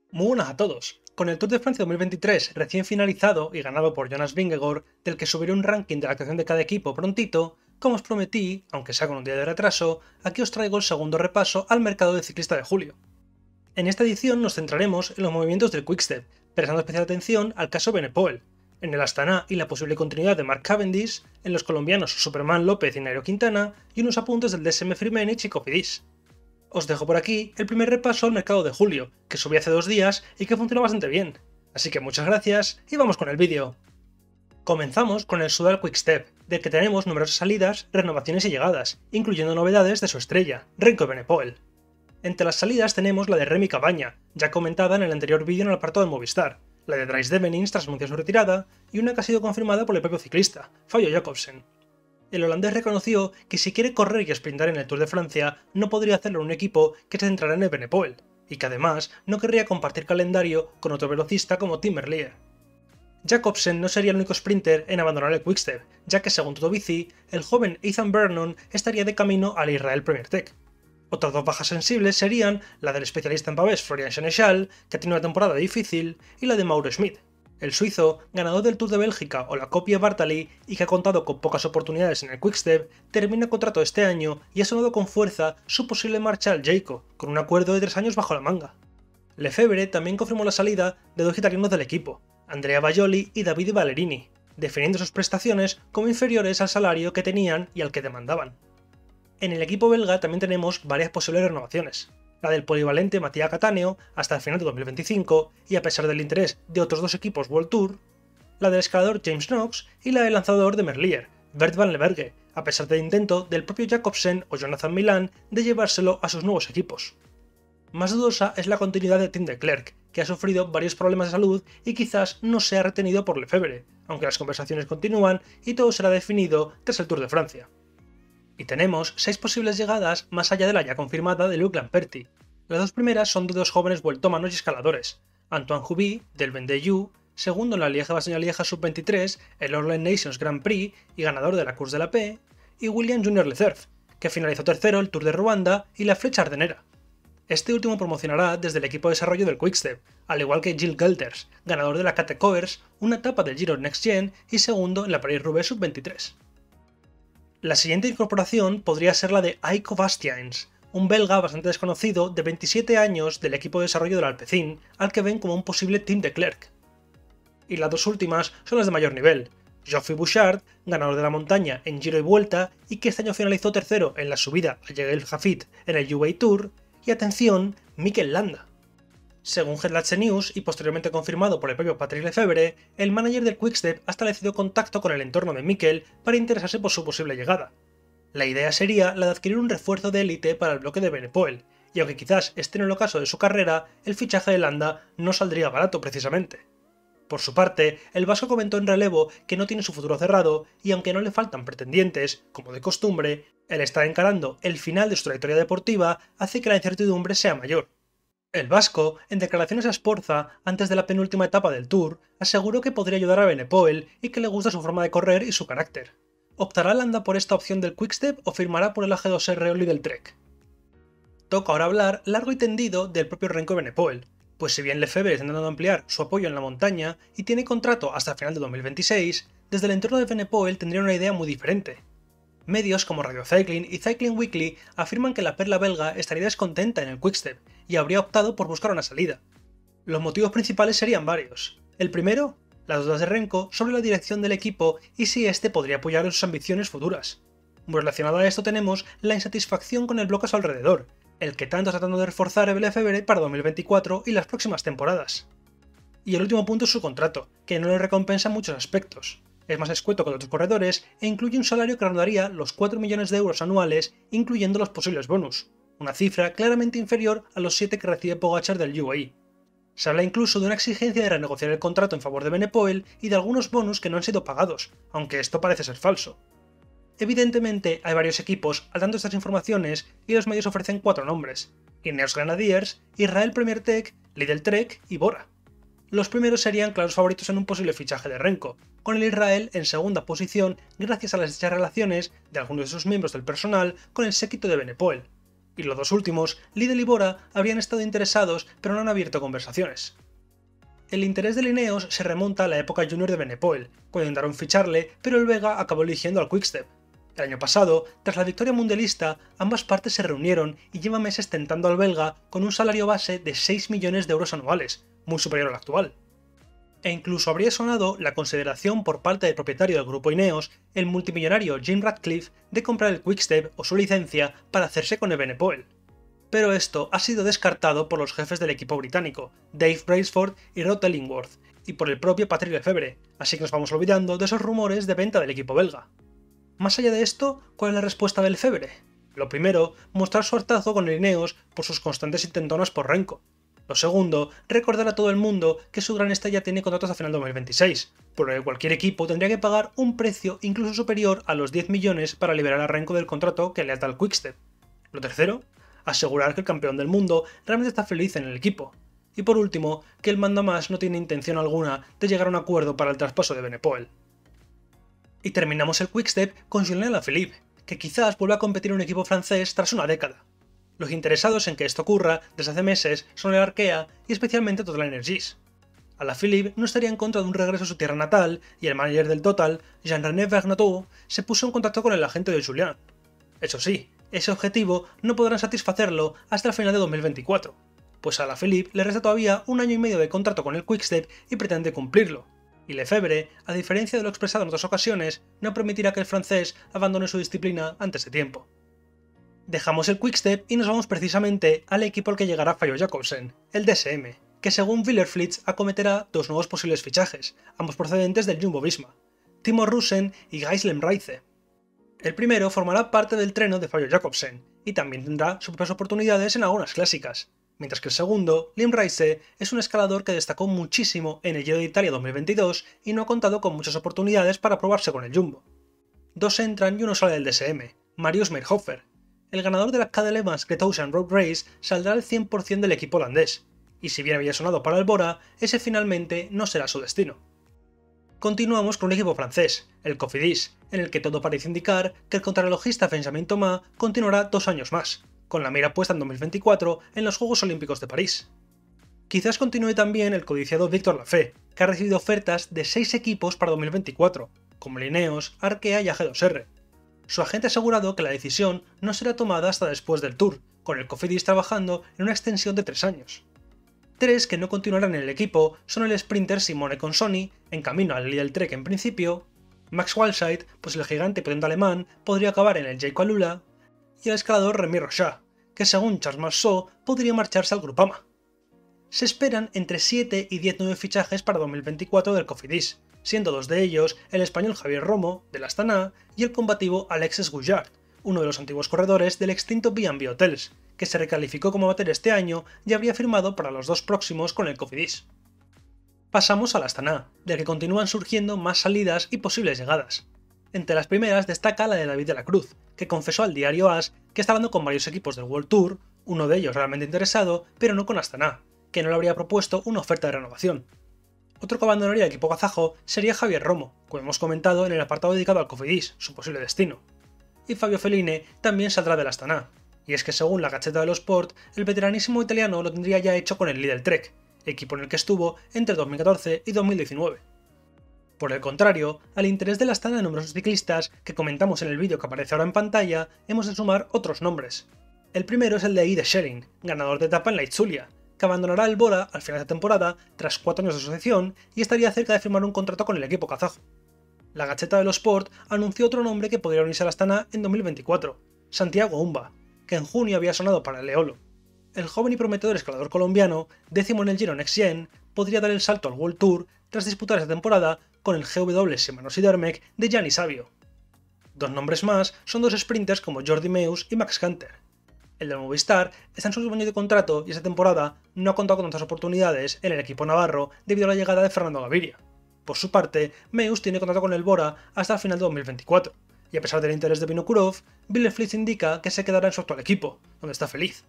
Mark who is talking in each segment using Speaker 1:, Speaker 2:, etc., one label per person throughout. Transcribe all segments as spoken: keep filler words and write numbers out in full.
Speaker 1: Muy buenas a todos. Con el Tour de Francia dos mil veintitrés recién finalizado y ganado por Jonas Vingegaard, del que subiré un ranking de la actuación de cada equipo prontito, como os prometí, aunque sea con un día de retraso, aquí os traigo el segundo repaso al mercado de ciclista de julio. En esta edición nos centraremos en los movimientos del Quickstep, prestando especial atención al caso Benepoel, en el Astana y la posible continuidad de Mark Cavendish, en los colombianos Superman López y Nairo Quintana, y unos apuntes del D S M Firmenich y Cofidis. Os dejo por aquí el primer repaso al mercado de julio, que subí hace dos días y que funcionó bastante bien. Así que muchas gracias y vamos con el vídeo. Comenzamos con el Soudal Quickstep, del que tenemos numerosas salidas, renovaciones y llegadas, incluyendo novedades de su estrella, Renko Benepoel. Entre las salidas tenemos la de Remy Cabaña, ya comentada en el anterior vídeo en el apartado de Movistar, la de Dries Devenins tras anunciar su retirada, y una que ha sido confirmada por el propio ciclista, Fabio Jacobsen. El holandés reconoció que si quiere correr y sprintar en el Tour de Francia, no podría hacerlo en un equipo que se centrará en el Benepoel, y que además no querría compartir calendario con otro velocista como Tim Merlier. Jacobsen no sería el único sprinter en abandonar el Quickstep, ya que según Toto Bici, el joven Ethan Vernon estaría de camino al Israel Premier Tech. Otras dos bajas sensibles serían la del especialista en pavés Florian Sénéchal, que ha tenido una temporada difícil, y la de Mauro Schmid, el suizo, ganador del Tour de Bélgica o la Copia Bartali y que ha contado con pocas oportunidades en el Quickstep, termina contrato este año y ha sonado con fuerza su posible marcha al Jayco, con un acuerdo de tres años bajo la manga. Lefebvre también confirmó la salida de dos italianos del equipo, Andrea Baioli y Davide Ballerini, definiendo sus prestaciones como inferiores al salario que tenían y al que demandaban. En el equipo belga también tenemos varias posibles renovaciones. La del polivalente Mattia Cattaneo hasta el final de dos mil veinticinco y a pesar del interés de otros dos equipos World Tour, la del escalador James Knox y la del lanzador de Merlier, Bert van Leverge, a pesar del intento del propio Jacobsen o Jonathan Milan de llevárselo a sus nuevos equipos. Más dudosa es la continuidad de Tim de Klerk, que ha sufrido varios problemas de salud y quizás no sea retenido por Lefebvre, aunque las conversaciones continúan y todo será definido tras el Tour de Francia. Y tenemos seis posibles llegadas más allá de la ya confirmada de Luc Lamperti. Las dos primeras son de dos jóvenes vueltómanos y escaladores, Antoine Hubie, del Vendée, segundo en la Lieja-Bastogne-Lieja sub veintitrés, el Orlen Nations Grand Prix y ganador de la Course de la Paix, y William Junior Lecerf, que finalizó tercero el Tour de Ruanda y la Flecha Ardenera. Este último promocionará desde el equipo de desarrollo del Quickstep, al igual que Gilles Gelters, ganador de la Cate Covers, una etapa del Giro Next Gen y segundo en la Paris-Roubaix sub veintitrés. La siguiente incorporación podría ser la de Aiko Bastiains, un belga bastante desconocido de veintisiete años del equipo de desarrollo del Alpecin, al que ven como un posible Tim de Klerk. Y las dos últimas son las de mayor nivel, Geoffrey Bouchard, ganador de la montaña en Giro y Vuelta y que este año finalizó tercero en la subida a Jael Hafid en el U A E Tour, y atención, Mikel Landa. Según Headlatse News y posteriormente confirmado por el propio Patrick Lefebvre, el manager del Quickstep ha establecido contacto con el entorno de Mikel para interesarse por su posible llegada. La idea sería la de adquirir un refuerzo de élite para el bloque de Benepoel, y aunque quizás esté en el ocaso de su carrera, el fichaje de Landa no saldría barato precisamente. Por su parte, el vasco comentó en relevo que no tiene su futuro cerrado y aunque no le faltan pretendientes, como de costumbre, el estar encarando el final de su trayectoria deportiva hace que la incertidumbre sea mayor. El vasco, en declaraciones a Sporza, antes de la penúltima etapa del Tour, aseguró que podría ayudar a Benepoel y que le gusta su forma de correr y su carácter. ¿Optará Landa por esta opción del Quickstep o firmará por el A G dos R Oli del Trek? Toca ahora hablar largo y tendido del propio Renko Benepoel, pues si bien Lefebvre está intentando ampliar su apoyo en la montaña y tiene contrato hasta el final de dos mil veintiséis, desde el entorno de Benepoel tendría una idea muy diferente. Medios como Radio Cycling y Cycling Weekly afirman que la perla belga estaría descontenta en el Quickstep y habría optado por buscar una salida. Los motivos principales serían varios. El primero, las dudas de Renko sobre la dirección del equipo y si éste podría apoyar en sus ambiciones futuras. Muy relacionado a esto tenemos la insatisfacción con el bloque a su alrededor, el que tanto está tratando de reforzar el Lefebvre para dos mil veinticuatro y las próximas temporadas. Y el último punto es su contrato, que no le recompensa en muchos aspectos. Es más escueto que otros corredores e incluye un salario que rondaría los cuatro millones de euros anuales, incluyendo los posibles bonus, una cifra claramente inferior a los siete que recibe Pogačar del U A E. Se habla incluso de una exigencia de renegociar el contrato en favor de Benepoel y de algunos bonus que no han sido pagados, aunque esto parece ser falso. Evidentemente hay varios equipos al tanto de estas informaciones y los medios ofrecen cuatro nombres: Ineos Grenadiers, Israel Premier Tech, Lidl Trek y Bora. Los primeros serían claros favoritos en un posible fichaje de Renko, con el Israel en segunda posición gracias a las estrechas relaciones de algunos de sus miembros del personal con el séquito de Benepoel, y los dos últimos, Lidl y Bora, habrían estado interesados pero no han abierto conversaciones. El interés de Ineos se remonta a la época junior de Benepoel, cuando intentaron ficharle, pero el Vega acabó eligiendo al Quickstep. El año pasado, tras la victoria mundialista, ambas partes se reunieron y llevan meses tentando al belga con un salario base de seis millones de euros anuales, muy superior al actual. E incluso habría sonado la consideración por parte del propietario del grupo Ineos, el multimillonario Jim Ratcliffe, de comprar el Quickstep o su licencia para hacerse con el Benepoel. Pero esto ha sido descartado por los jefes del equipo británico, Dave Brailsford y Rod Ellingworth, y por el propio Patrick Lefevere, así que nos vamos olvidando de esos rumores de venta del equipo belga. Más allá de esto, ¿cuál es la respuesta del Lefevere? Lo primero, mostrar su hartazgo con el Ineos por sus constantes intentonas por Renko. Lo segundo, recordar a todo el mundo que su gran estrella tiene contratos a final de dos mil veintiséis, por lo que cualquier equipo tendría que pagar un precio incluso superior a los diez millones para liberar a Renko del contrato que le ata al Quickstep. Lo tercero, asegurar que el campeón del mundo realmente está feliz en el equipo. Y por último, que el mandamás no tiene intención alguna de llegar a un acuerdo para el traspaso de Benepoel. Y terminamos el Quickstep con Julien Alaphilippe, que quizás vuelva a competir en un equipo francés tras una década. Los interesados en que esto ocurra desde hace meses son el Arkea y especialmente Total Energies. Alaphilippe no estaría en contra de un regreso a su tierra natal y el manager del Total, Jean-René Vergnaud, se puso en contacto con el agente de Julien. Eso sí, ese objetivo no podrán satisfacerlo hasta el final de dos mil veinticuatro, pues a Alaphilippe le resta todavía un año y medio de contrato con el Quickstep y pretende cumplirlo. Y Lefevere, a diferencia de lo expresado en otras ocasiones, no permitirá que el francés abandone su disciplina antes de tiempo. Dejamos el Quickstep y nos vamos precisamente al equipo al que llegará Fabio Jakobsen, el D S M, que según Wielerflits acometerá dos nuevos posibles fichajes, ambos procedentes del Jumbo-Visma, Timo Russen y Gijs Leemrijse. El primero formará parte del treno de Fabio Jakobsen, y también tendrá sus propias oportunidades en algunas clásicas, mientras que el segundo, Leemrijse, es un escalador que destacó muchísimo en el Giro de Italia dos mil veintidós y no ha contado con muchas oportunidades para probarse con el Jumbo. Dos entran y uno sale del D S M, Marius Meyerhofer. El ganador de la Cadel Evans Great Ocean Road Race saldrá al cien por cien del equipo holandés, y si bien había sonado para el Bora, ese finalmente no será su destino. Continuamos con un equipo francés, el Cofidis, en el que todo parece indicar que el contrarrelojista Benjamin Thomas continuará dos años más, con la mira puesta en dos mil veinticuatro en los Juegos Olímpicos de París. Quizás continúe también el codiciado Victor Lafay, que ha recibido ofertas de seis equipos para dos mil veinticuatro, como Ineos, Arkea y A G dos R. Su agente ha asegurado que la decisión no será tomada hasta después del Tour, con el Cofidis trabajando en una extensión de tres años. Tres que no continuarán en el equipo son el sprinter Simone Consoni, en camino al Lidl Trek en principio, Max Walscheid, pues el gigante y potente alemán podría acabar en el Jayco Alula, y el escalador Rémi Rochat, que según Charles Marceau podría marcharse al Groupama. Se esperan entre siete y diez nuevos fichajes para dos mil veinticuatro del Cofidis, siendo dos de ellos el español Javier Romo, del Astana, y el combativo Alexis Gouillard, uno de los antiguos corredores del extinto B and B Hotels, que se recalificó como amateur este año y habría firmado para los dos próximos con el Cofidis. Pasamos al Astana, del que continúan surgiendo más salidas y posibles llegadas. Entre las primeras destaca la de David de la Cruz, que confesó al diario As que está hablando con varios equipos del World Tour, uno de ellos realmente interesado, pero no con Astana, que no le habría propuesto una oferta de renovación. Otro que abandonaría el equipo kazajo sería Javier Romo, como hemos comentado en el apartado dedicado al Cofidis, su posible destino. Y Fabio Felline también saldrá del Astana, y es que según la Gazzetta dello Sport, el veteranísimo italiano lo tendría ya hecho con el Lidl Trek, equipo en el que estuvo entre dos mil catorce y dos mil diecinueve. Por el contrario, al interés del Astana de numerosos ciclistas que comentamos en el vídeo que aparece ahora en pantalla, hemos de sumar otros nombres. El primero es el de Ide Schering, ganador de etapa en la Itzulia, que abandonará el Bora al final de temporada tras cuatro años de asociación y estaría cerca de firmar un contrato con el equipo kazajo. La Gazzetta dello Sport anunció otro nombre que podría unirse al Astana en dos mil veinticuatro, Santiago Umba, que en junio había sonado para el Eolo. El joven y prometedor escalador colombiano, décimo en el Giro Next Gen, podría dar el salto al World Tour tras disputar esta temporada con el G W Shimano Sidermec de Gianni Savio. Dos nombres más son dos sprinters como Jordi Meeus y Max Hunter. El del Movistar está en su último año de contrato y esta temporada no ha contado con tantas oportunidades en el equipo navarro debido a la llegada de Fernando Gaviria. Por su parte, Meeus tiene contrato con el Bora hasta el final de dos mil veinticuatro, y a pesar del interés de Vinokurov, Wielerflits indica que se quedará en su actual equipo, donde está feliz.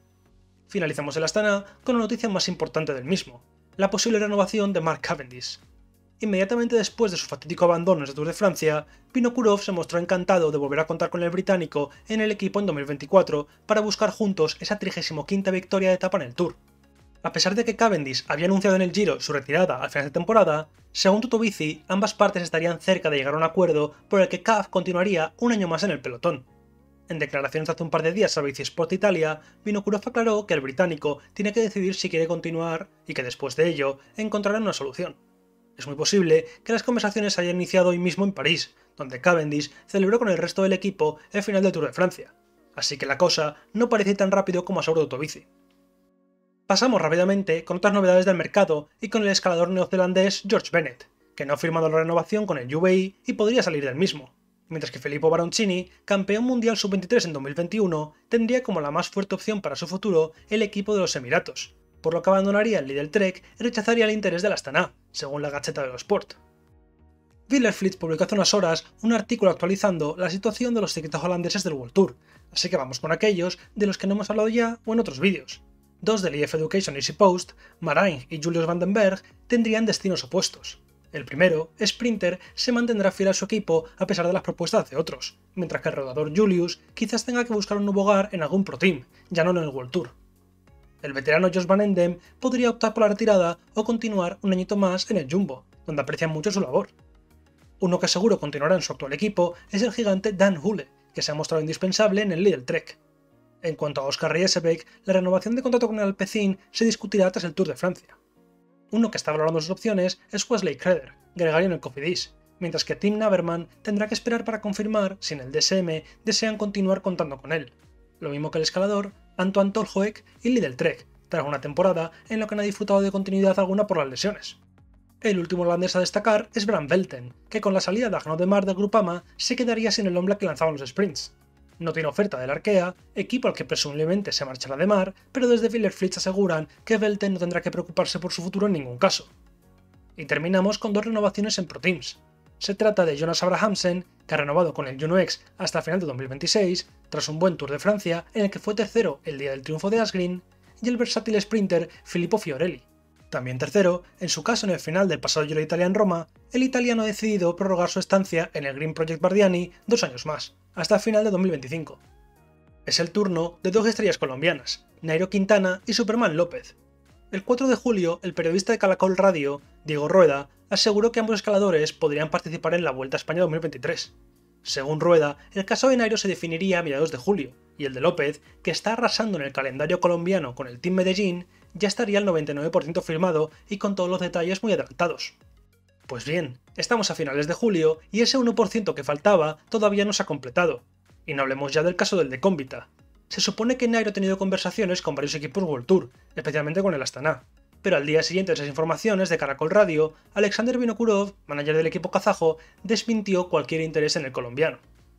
Speaker 1: Finalizamos el Astana con la noticia más importante del mismo, la posible renovación de Mark Cavendish. Inmediatamente después de su fatídico abandono en el Tour de Francia, Vinokurov se mostró encantado de volver a contar con el británico en el equipo en dos mil veinticuatro para buscar juntos esa trigésima quinta victoria de etapa en el Tour. A pesar de que Cavendish había anunciado en el Giro su retirada al final de temporada, según Tutovizzi, ambas partes estarían cerca de llegar a un acuerdo por el que Cav continuaría un año más en el pelotón. En declaraciones hace un par de días a B C Sport Italia, Vinokurov aclaró que el británico tiene que decidir si quiere continuar y que después de ello encontrarán una solución. Es muy posible que las conversaciones se hayan iniciado hoy mismo en París, donde Cavendish celebró con el resto del equipo el final del Tour de Francia, así que la cosa no parece ir tan rápido como aseguró Tutovizzi. Pasamos rápidamente con otras novedades del mercado y con el escalador neozelandés George Bennett, que no ha firmado la renovación con el U A E y podría salir del mismo, mientras que Filippo Baroncini, campeón mundial sub veintitrés en dos mil veintiuno, tendría como la más fuerte opción para su futuro el equipo de los Emiratos, por lo que abandonaría el Lidl Trek y rechazaría el interés del Astana, según la Gazzetta dello Sport. Wielerflits publicó hace unas horas un artículo actualizando la situación de los ciclistas holandeses del World Tour, así que vamos con aquellos de los que no hemos hablado ya o en otros vídeos. Dos del I F Education Easy Post, Marijn y Julius van den Berg, tendrían destinos opuestos. El primero, Sprinter, se mantendrá fiel a su equipo a pesar de las propuestas de otros, mientras que el rodador Julius quizás tenga que buscar un nuevo hogar en algún Pro Team, ya no en el World Tour. El veterano Jos van Endem podría optar por la retirada o continuar un añito más en el Jumbo, donde aprecian mucho su labor. Uno que seguro continuará en su actual equipo es el gigante Dan Hule, que se ha mostrado indispensable en el Lidl Trek. En cuanto a Oscar Riesebeck, la renovación de contrato con el Alpecin se discutirá tras el Tour de Francia. Uno que está valorando sus opciones es Wesley Creder, gregario en el Cofidis, mientras que Tim Naverman tendrá que esperar para confirmar si en el D S M desean continuar contando con él, lo mismo que el escalador Antoine Tolhoek y Lidl Trek, tras una temporada en la que no ha disfrutado de continuidad alguna por las lesiones. El último holandés a destacar es Bram Velten, que con la salida de Arnaud Demar del Groupama se quedaría sin el hombre que lanzaban los sprints. No tiene oferta del Arkea, equipo al que presumiblemente se marchará Demar, pero desde Wielerflits aseguran que Velten no tendrá que preocuparse por su futuro en ningún caso. Y terminamos con dos renovaciones en Pro Teams. Se trata de Jonas Abrahamsen, que ha renovado con el Juno X hasta el final de dos mil veintiséis, tras un buen Tour de Francia en el que fue tercero el día del triunfo de Asgreen, y el versátil sprinter Filippo Fiorelli. También tercero, en su caso en el final del pasado Giro de Italia en Roma, el italiano ha decidido prorrogar su estancia en el Green Project Bardiani dos años más, hasta el final de dos mil veinticinco. Es el turno de dos estrellas colombianas, Nairo Quintana y Superman López. El cuatro de julio, el periodista de Caracol Radio, Diego Rueda, aseguró que ambos escaladores podrían participar en la Vuelta a España dos mil veintitrés. Según Rueda, el caso de Nairo se definiría a mediados de julio, y el de López, que está arrasando en el calendario colombiano con el Team Medellín, ya estaría al noventa y nueve por ciento firmado y con todos los detalles muy adelantados. Pues bien, estamos a finales de julio y ese uno por ciento que faltaba todavía no se ha completado. Y no hablemos ya del caso del de Cómbita. Se supone que Nairo ha tenido conversaciones con varios equipos World Tour, especialmente con el Astana. Pero al día siguiente de esas informaciones de Caracol Radio, Alexander Vinokurov, manager del equipo kazajo, desmintió cualquier interés en el colombiano.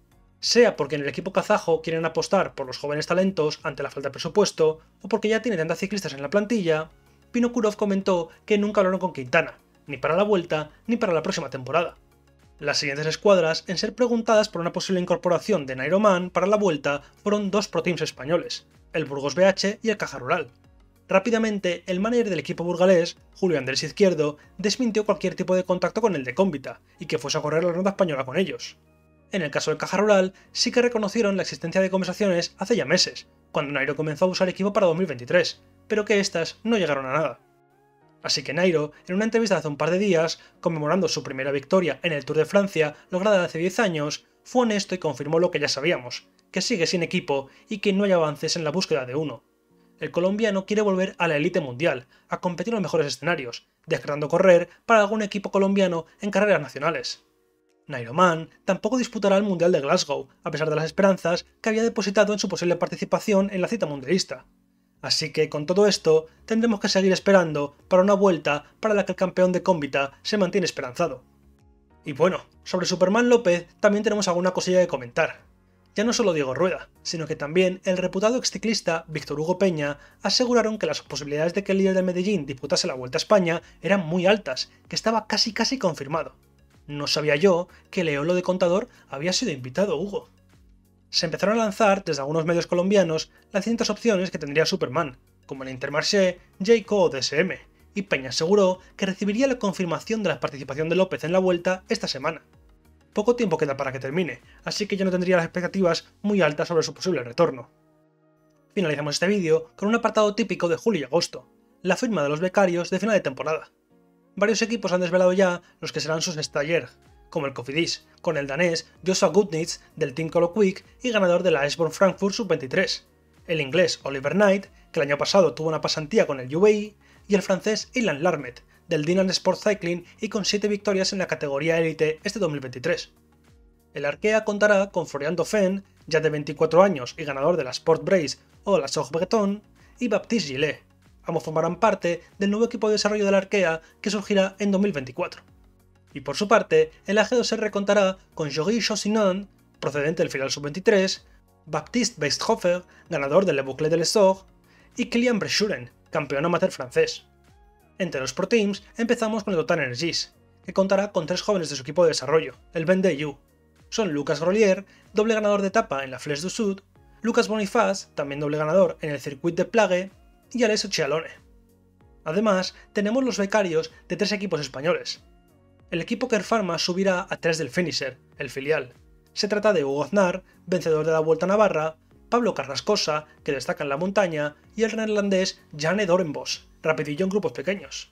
Speaker 1: Sea porque en el equipo kazajo quieren apostar por los jóvenes talentos ante la falta de presupuesto, o porque ya tiene tantas ciclistas en la plantilla, Vinokurov comentó que nunca hablaron con Quintana, ni para la vuelta ni para la próxima temporada. Las siguientes escuadras en ser preguntadas por una posible incorporación de Nairo Man para la vuelta fueron dos Pro Teams españoles, el Burgos B H y el Caja Rural. Rápidamente, el manager del equipo burgalés, Julio Andrés Izquierdo, desmintió cualquier tipo de contacto con el de Cómbita y que fuese a correr la ronda española con ellos. En el caso del Caja Rural, sí que reconocieron la existencia de conversaciones hace ya meses, cuando Nairo comenzó a usar equipo para dos mil veintitrés, pero que estas no llegaron a nada. Así que Nairo, en una entrevista hace un par de días, conmemorando su primera victoria en el Tour de Francia lograda hace diez años, fue honesto y confirmó lo que ya sabíamos, que sigue sin equipo y que no hay avances en la búsqueda de uno. El colombiano quiere volver a la élite mundial, a competir en los mejores escenarios, descartando correr para algún equipo colombiano en carreras nacionales. Nairo Man tampoco disputará el Mundial de Glasgow, a pesar de las esperanzas que había depositado en su posible participación en la cita mundialista. Así que con todo esto tendremos que seguir esperando para una vuelta para la que el campeón de Cómbita se mantiene esperanzado. Y bueno, sobre Superman López también tenemos alguna cosilla que comentar. Ya no solo Diego Rueda, sino que también el reputado exciclista Víctor Hugo Peña aseguraron que las posibilidades de que el líder de Medellín disputase la Vuelta a España eran muy altas, que estaba casi casi confirmado. No sabía yo que Leolo de Contador había sido invitado, Hugo. Se empezaron a lanzar desde algunos medios colombianos las distintas opciones que tendría Superman, como el Intermarché, Jayco o D S M, y Peña aseguró que recibiría la confirmación de la participación de López en la Vuelta esta semana. Poco tiempo queda para que termine, así que yo no tendría las expectativas muy altas sobre su posible retorno. Finalizamos este vídeo con un apartado típico de julio y agosto, la firma de los becarios de final de temporada. Varios equipos han desvelado ya los que serán sus stagiaires, como el Cofidis, con el danés Joshua Gutnitz del Team Colo Quick y ganador de la Eisborn Frankfurt sub veintitrés, el inglés Oliver Knight, que el año pasado tuvo una pasantía con el U A E, y el francés Ilan Larmet, del Dinant Sport Cycling y con siete victorias en la categoría élite este dos mil veintitrés. El Arkea contará con Florian Dauphin, ya de veinticuatro años y ganador de la Sport Brace o la Soch Breton, y Baptiste Gillet. Ambos formarán parte del nuevo equipo de desarrollo del Arkea que surgirá en dos mil veinticuatro. Y por su parte, el A G dos R contará con Jory Chaussinon, procedente del filial sub veintitrés, Baptiste Weisthofer, ganador del Le Bouclet de l'Essor, y Kilian Brechuren, campeón amateur francés. Entre los Pro Teams empezamos con el Total Energies, que contará con tres jóvenes de su equipo de desarrollo, el Vendée. Son Lucas Grolier, doble ganador de etapa en la Flèche du Sud, Lucas Boniface, también doble ganador en el Circuit de Plague, y Alessio Cialone. Además, tenemos los becarios de tres equipos españoles. El equipo Kerpharma subirá a tres del Finisher, el filial. Se trata de Hugo Aznar, vencedor de la Vuelta a Navarra, Pablo Carrascosa, que destaca en la montaña, y el neerlandés Jane Doornbos, rapidillo en grupos pequeños.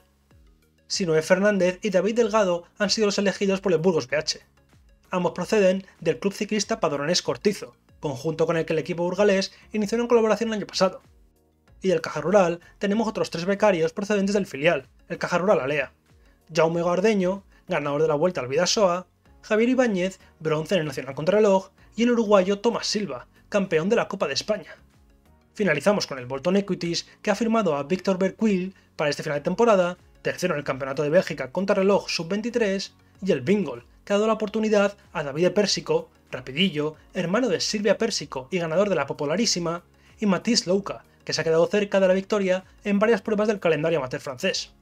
Speaker 1: Sinoé Fernández y David Delgado han sido los elegidos por el Burgos B H. Ambos proceden del club ciclista padronés Cortizo, conjunto con el que el equipo burgalés inició una colaboración el año pasado. Y del Caja Rural tenemos otros tres becarios procedentes del filial, el Caja Rural Alea. Jaume Gardeño, ganador de la Vuelta al Bidasoa, Javier Ibáñez, bronce en el Nacional Contrarreloj, y el uruguayo Tomás Silva, campeón de la Copa de España. Finalizamos con el Bolton Equities, que ha firmado a Víctor Berquil para este final de temporada, tercero en el Campeonato de Bélgica Contrarreloj sub veintitrés, y el Bingol, que ha dado la oportunidad a David Pérsico, rapidillo, hermano de Silvia Pérsico y ganador de la popularísima, y Mathis Louka, que se ha quedado cerca de la victoria en varias pruebas del calendario amateur francés.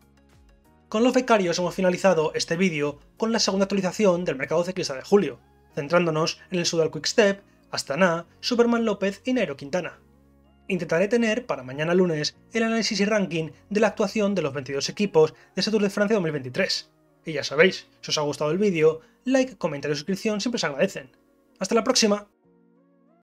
Speaker 1: Con los becarios hemos finalizado este vídeo con la segunda actualización del mercado ciclista de julio, centrándonos en el Soudal Quick-Step, Astana, Superman López y Nairo Quintana. Intentaré tener para mañana lunes el análisis y ranking de la actuación de los veintidós equipos de este Tour de Francia dos mil veintitrés. Y ya sabéis, si os ha gustado el vídeo, like, comentario y suscripción siempre se agradecen. ¡Hasta la próxima!